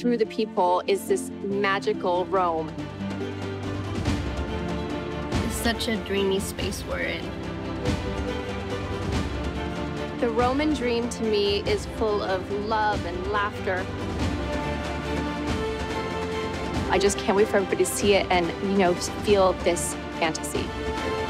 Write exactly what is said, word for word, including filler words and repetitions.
through the people is this magical Rome. It's such a dreamy space we're in. The Roman dream to me is full of love and laughter. I just can't wait for everybody to see it and, you know, feel this fantasy.